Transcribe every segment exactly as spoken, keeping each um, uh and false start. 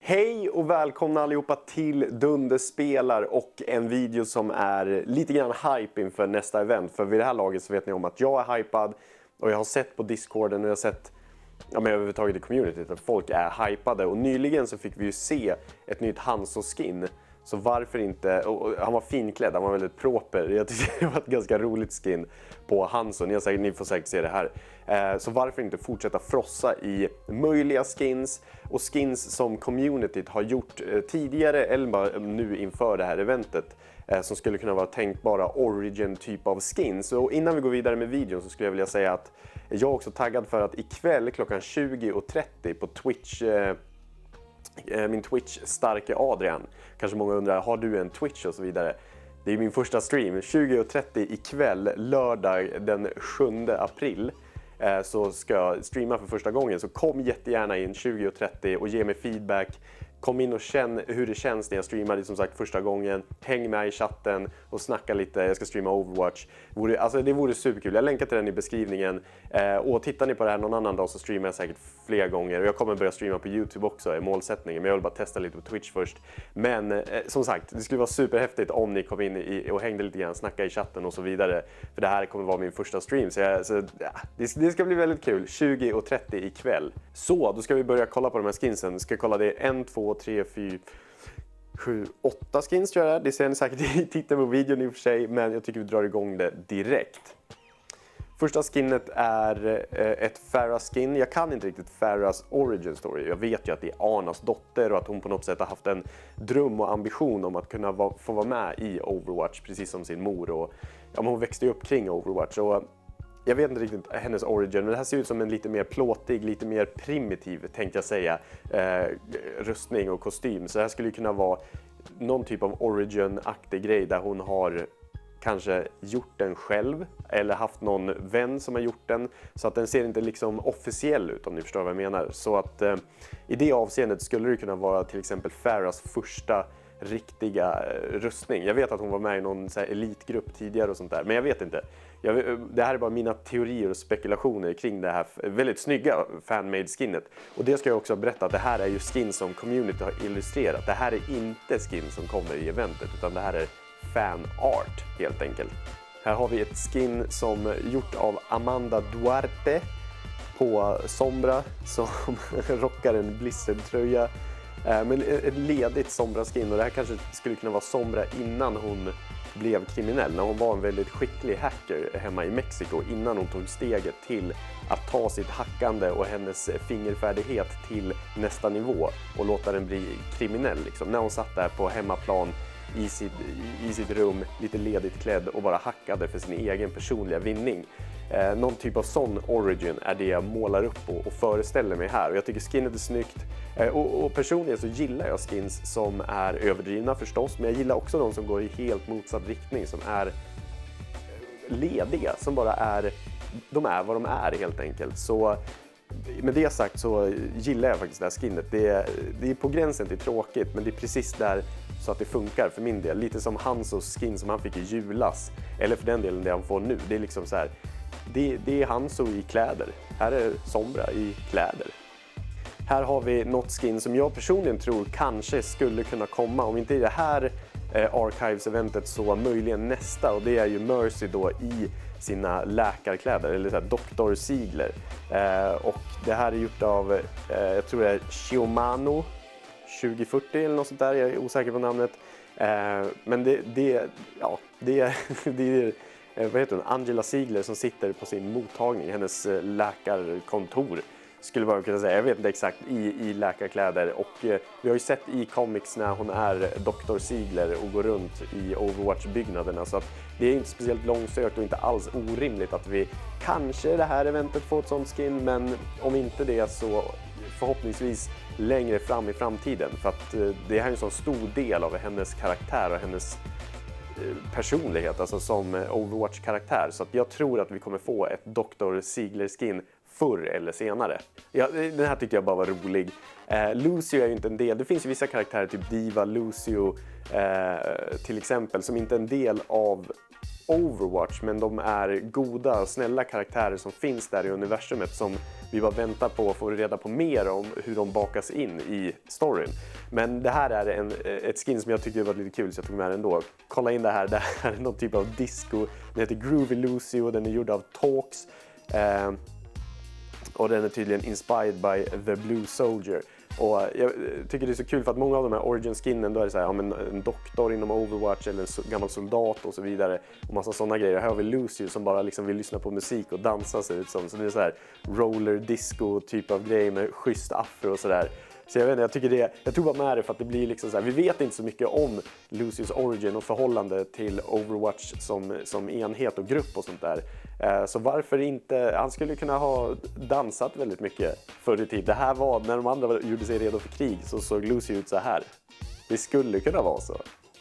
Hej och välkomna allihopa till Dunderspelar och en video som är lite grann hype inför nästa event. För vid det här laget så vet ni om att jag är hypad och jag har sett på Discorden och jag har sett ja, men överhuvudtaget i communityt att folk är hypade. Och nyligen så fick vi ju se ett nytt Hanzo-skin. Så varför inte, och han var finklädd, han var väldigt proper. Jag tyckte det var ett ganska roligt skin på Hanzo, ni, har säkert, ni får säkert se det här. Eh, så varför inte fortsätta frossa i möjliga skins och skins som communityt har gjort eh, tidigare eller bara nu inför det här eventet. Eh, som skulle kunna vara tänkbara origin typ av skins. Och innan vi går vidare med videon så skulle jag vilja säga att jag är också taggad för att ikväll klockan tjugo och trettio på Twitch... Eh, min Twitch starke Adrian. Kanske många undrar, har du en Twitch och så vidare? Det är min första stream, tjugo och trettio ikväll, lördag den sjunde april. Så ska jag streama för första gången, så kom jättegärna in tjugo och trettio och ge mig feedback. Kom in och känn hur det känns när jag streamar det som sagt första gången. Häng med i chatten och snacka lite. Jag ska streama Overwatch. Alltså det vore superkul. Jag länkar till den i beskrivningen. Eh, och tittar ni på det här någon annan dag så streamar jag säkert fler gånger. Och jag kommer börja streama på YouTube också, är målsättningen. Men jag vill bara testa lite på Twitch först. Men eh, som sagt, det skulle vara superhäftigt om ni kom in i, och hängde lite grann, snacka i chatten och så vidare. För det här kommer vara min första stream. Så, jag, så ja, det, det ska bli väldigt kul. tjugo och trettio ikväll. Så, då ska vi börja kolla på de här skinsen. Vi ska kolla det en, två, tre, fyra, sju, åtta skins tror jag det är. Det ser ni säkert i titeln på videon i och för sig, men jag tycker vi drar igång det direkt. Första skinnet är ett Pharah skin. Jag kan inte riktigt Pharahs origin story. Jag vet ju att det är Anas dotter och att hon på något sätt har haft en dröm och ambition om att kunna va få vara med i Overwatch precis som sin mor. Och, ja, men hon växte ju upp kring Overwatch och jag vet inte riktigt hennes origin, men det här ser ut som en lite mer plåtig, lite mer primitiv tänkte jag säga, eh, rustning och kostym. Så det här skulle kunna vara någon typ av origin-aktig grej där hon har kanske gjort den själv eller haft någon vän som har gjort den. Så att den ser inte liksom officiell ut om ni förstår vad jag menar. Så att eh, i det avseendet skulle det kunna vara till exempel Pharahs första riktiga rustning. Jag vet att hon var med i någon så här elitgrupp tidigare och sånt där, men jag vet inte. Jag, det här är bara mina teorier och spekulationer kring det här väldigt snygga fanmade skinnet. Och det ska jag också berätta att det här är ju skin som community har illustrerat. Det här är inte skin som kommer i eventet, utan det här är fan art helt enkelt. Här har vi ett skin som gjort av Amanda Duarte på Sombra som rockar en Blizzard-tröja. Men ett ledigt Sombra-skin, och det här kanske skulle kunna vara Sombra innan hon blev kriminell, när hon var en väldigt skicklig hacker hemma i Mexiko, innan hon tog steget till att ta sitt hackande och hennes fingerfärdighet till nästa nivå och låta den bli kriminell liksom. När hon satt där på hemmaplan i sitt, i sitt rum, lite ledigt klädd och bara hackade för sin egen personliga vinning. Eh, någon typ av sån origin är det jag målar upp på och föreställer mig här. Och jag tycker skinnet är snyggt. Eh, och, och personligen så gillar jag skins som är överdrivna förstås. Men jag gillar också de som går i helt motsatt riktning. Som är lediga. Som bara är, de är vad de är helt enkelt. Så med det sagt så gillar jag faktiskt det här skinnet. Det är, det är på gränsen till tråkigt, men det är precis där så att det funkar för min del. Lite som Hanzos skin som han fick i julas. Eller för den delen det han får nu. Det är liksom så här. Det, det är Hanzo i kläder. Här är Sombra i kläder. Här har vi något skin som jag personligen tror kanske skulle kunna komma. Om inte i det här eh, Archives-eventet så möjligen nästa. Och det är ju Mercy då i sina läkarkläder. Eller så här doktor Ziegler. Eh, och det här är gjort av, eh, jag tror det är Shiomano tjugo fyrtio eller något sånt där. Jag är osäker på namnet. Eh, men det, det, ja, det, det är... Vad heter hon? Angela Ziegler som sitter på sin mottagning, hennes läkarkontor skulle man kunna säga. Jag vet inte exakt, i, i läkarkläder. Och eh, vi har ju sett i comics när hon är doktor Ziegler och går runt i Overwatch-byggnaderna. Så att det är inte speciellt långsökt och inte alls orimligt att vi kanske det här eventet får ett sånt skin. Men om inte det så förhoppningsvis längre fram i framtiden. För att eh, det här är en så stor del av hennes karaktär och hennes personlighet, alltså som Overwatch-karaktär. Så att jag tror att vi kommer få ett doktor Ziegler-skin förr eller senare. Ja, den här tyckte jag bara var rolig. Eh, Lucio är ju inte en del. Det finns ju vissa karaktärer, typ Diva, Lucio eh, till exempel, som inte är en del av Overwatch, men de är goda, snälla karaktärer som finns där i universumet som vi bara väntar på att få reda på mer om hur de bakas in i storyn. Men det här är en, ett skin som jag tyckte var lite kul så jag tog med den ändå. Kolla in det här, det här är någon typ av disco. Den heter Groovy Lucy och den är gjord av Talks. Eh, och den är tydligen inspired by The Blue Soldier. Och jag tycker det är så kul för att många av de här origin-skinnen då är det så här, ja, men en doktor inom Overwatch eller en gammal soldat och så vidare och massa sådana grejer. Här har vi Lucy som bara liksom vill lyssna på musik och dansa ser ut som. Så det är så här roller disco typ av grej med schysst afro och sådär. Så jag vet inte, jag tycker det, jag tog bara med det för att det blir liksom så här, vi vet inte så mycket om Lucys origin och förhållande till Overwatch som, som enhet och grupp och sånt där. Eh, så varför inte, han skulle kunna ha dansat väldigt mycket förr i tid. Det här var, när de andra gjorde sig redo för krig så såg Lucy ut så här. Det skulle kunna vara så.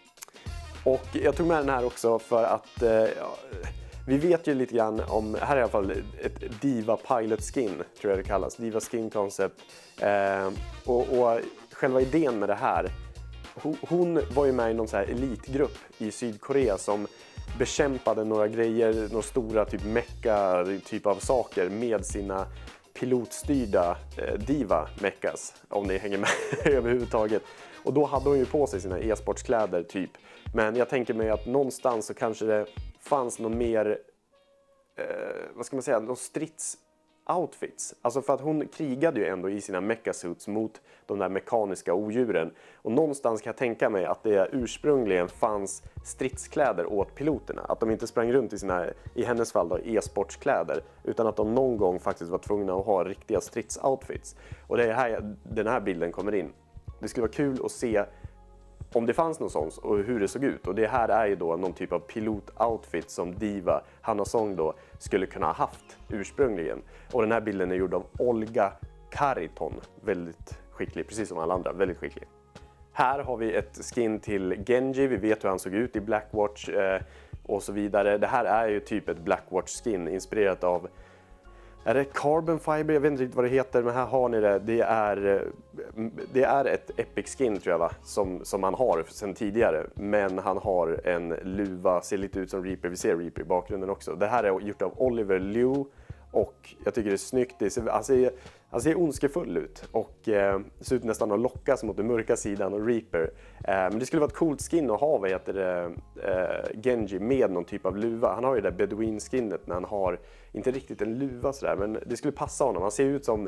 Och jag tog med den här också för att eh, ja, vi vet ju lite grann om, här är i alla fall ett Diva Pilot Skin tror jag det kallas, Diva Skin Concept. Eh, och, och själva idén med det här, hon, hon var ju med i någon så här elitgrupp i Sydkorea som bekämpade några grejer, några stora typ mecha typ av saker med sina pilotstyrda eh, Diva mechas, om ni hänger med överhuvudtaget. Och då hade hon ju på sig sina e-sportskläder typ. Men jag tänker mig att någonstans så kanske det fanns någon mer, eh, vad ska man säga, någon stridsoutfits. Alltså för att hon krigade ju ändå i sina mechasuits mot de där mekaniska odjuren. Och någonstans kan jag tänka mig att det ursprungligen fanns stridskläder åt piloterna. Att de inte sprang runt i sina, i hennes fall då, e-sportskläder. Utan att de någon gång faktiskt var tvungna att ha riktiga stridsoutfits. Och det är här den här bilden kommer in. Det skulle vara kul att se om det fanns någon sån och hur det såg ut. Och det här är ju då någon typ av pilotoutfit som Diva, Hanna Song då, skulle kunna ha haft ursprungligen. Och den här bilden är gjord av Olga Kariton. Väldigt skicklig, precis som alla andra, väldigt skicklig. Här har vi ett skin till Genji, vi vet hur han såg ut i Blackwatch eh, och så vidare. Det här är ju typ ett Blackwatch skin inspirerat av, är det Carbon Fiber? Jag vet inte riktigt vad det heter, men här har ni det. Det är, det är ett Epic skin tror jag va, som, som han har sedan tidigare. Men han har en luva, ser lite ut som Reaper, vi ser Reaper i bakgrunden också. Det här är gjort av Oliver Liu och jag tycker det är snyggt. Det ser, han, ser, han ser ondskefull ut och eh, ser ut nästan att lockas mot den mörka sidan och Reaper. Eh, men det skulle vara ett coolt skin att ha, vad heter det, eh, Genji med någon typ av luva. Han har ju det där Bedouin-skinnet när han har, inte riktigt en luva sådär, men det skulle passa honom. Han ser ut som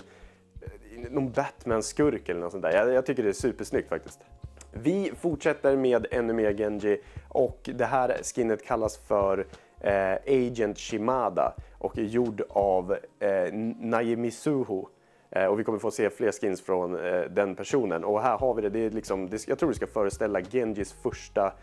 någon Batman-skurk eller något sånt där. Jag, jag tycker det är supersnyggt faktiskt. Vi fortsätter med ännu mer Genji och det här skinnet kallas för eh, Agent Shimada och är gjord av eh, Naimisuhu. Eh, och vi kommer få se fler skins från eh, den personen. Och här har vi det, det är liksom, det, jag tror det ska föreställa Genjis första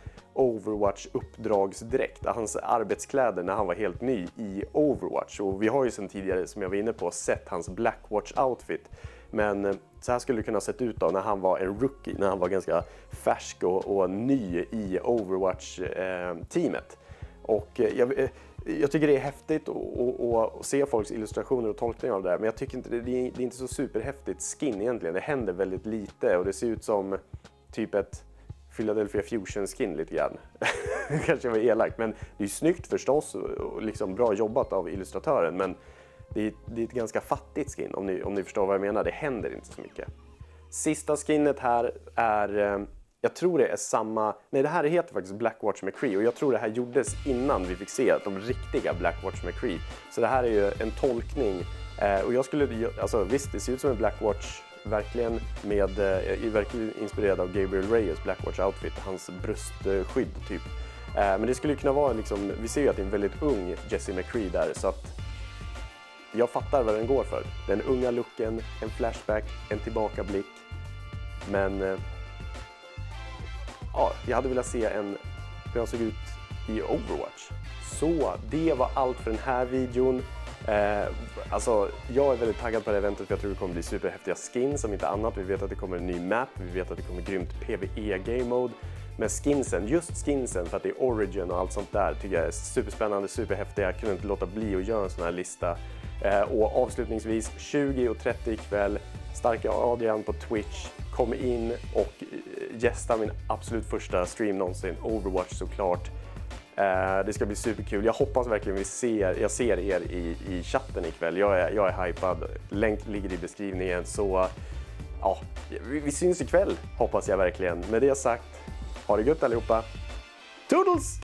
Overwatch-uppdragsdräkt. Hans arbetskläder när han var helt ny i Overwatch. Och vi har ju sedan tidigare, som jag var inne på, sett hans Blackwatch-outfit. Men eh, så här skulle det kunna sett ut då när han var en rookie, när han var ganska färsk och, och ny i Overwatch-teamet. Eh, och eh, jag... Eh, Jag tycker det är häftigt att se folks illustrationer och tolkningar av det här. Men jag tycker inte det, det är inte så superhäftigt skin egentligen. Det händer väldigt lite och det ser ut som typ ett Philadelphia Fusion skin lite grann. Kanske var elakt, men det är ju snyggt förstås och liksom bra jobbat av illustratören. Men det är, det är ett ganska fattigt skin om ni, om ni förstår vad jag menar. Det händer inte så mycket. Sista skinnet här är... Jag tror det är samma, nej det här heter faktiskt Blackwatch McCree och jag tror det här gjordes innan vi fick se de riktiga Blackwatch McCree. Så det här är ju en tolkning eh, och jag skulle, alltså visst det ser ut som en Blackwatch verkligen med, eh, verkligen inspirerad av Gabriel Reyes Blackwatch outfit, hans bröstskydd typ. Eh, men det skulle kunna vara liksom, vi ser ju att det är en väldigt ung Jessie McCree där så att jag fattar vad den går för. Den unga looken, en flashback, en tillbakablick, men eh, ja, jag hade velat se en, hur han såg ut i Overwatch. Så det var allt för den här videon. Eh, alltså, jag är väldigt taggad på det eventet för jag tror det kommer bli superhäftiga skins om inte annat. Vi vet att det kommer en ny map, vi vet att det kommer grymt PvE game mode. Men skinsen, just skinsen för att det är origin och allt sånt där tycker jag är superspännande, superhäftiga. Jag kunde inte låta bli att göra en sån här lista. Eh, och avslutningsvis tjugo och trettio ikväll, Starka Adrian på Twitch. Kom in och gästa min absolut första stream någonsin, Overwatch såklart. Eh, det ska bli superkul. Jag hoppas verkligen vi ser, jag ser er i, i chatten ikväll. Jag är, jag är hypad. Länk ligger i beskrivningen. Så ja, vi, vi syns ikväll hoppas jag verkligen. Med det sagt, ha det gött allihopa. Toodles!